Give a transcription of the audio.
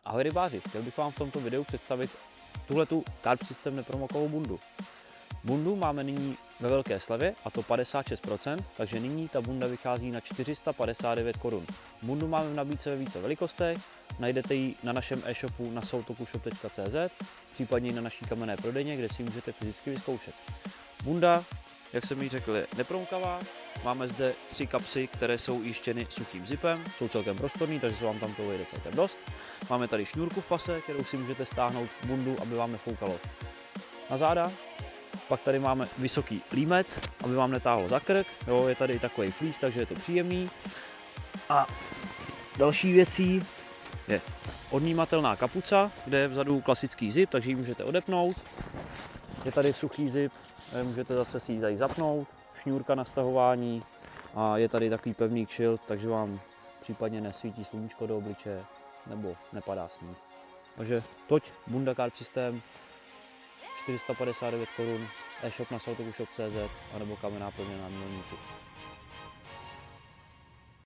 Ahoj rybáři, chtěl bych vám v tomto videu představit tuhletu Carp System nepromokovou bundu. Bundu máme nyní ve velké slevě, a to 56%, takže nyní ta bunda vychází na 459 korun. Bundu máme v nabídce ve více velikostech, najdete ji na našem e-shopu na soutokushop.cz, případně i na naší kamenné prodejně, kde si ji můžete fyzicky vyzkoušet. Bunda, jak jsem již řekl, je nepromokavá. Máme zde 3 kapsy, které jsou jištěny suchým zipem, jsou celkem prostorný, takže se vám tam toho vejde celkem dost. Máme tady šňůrku v pase, kterou si můžete stáhnout bundu, aby vám nefoukalo na záda. Pak tady máme vysoký límec, aby vám netáhlo za krk. Jo, je tady takový flíz, takže je to příjemný. A další věcí je odnímatelná kapuca, kde je vzadu klasický zip, takže ji můžete odepnout. Je tady suchý zip, můžete zase si ji tady zapnout, šňůrka na stahování a je tady takový pevný kšilt, takže vám případně nesvítí sluníčko do obličeje nebo nepadá sníh. Takže toť Bunda Carp System, 459 korun, e-shop na soutokushop.cz anebo kamenná pevně na Mělníku.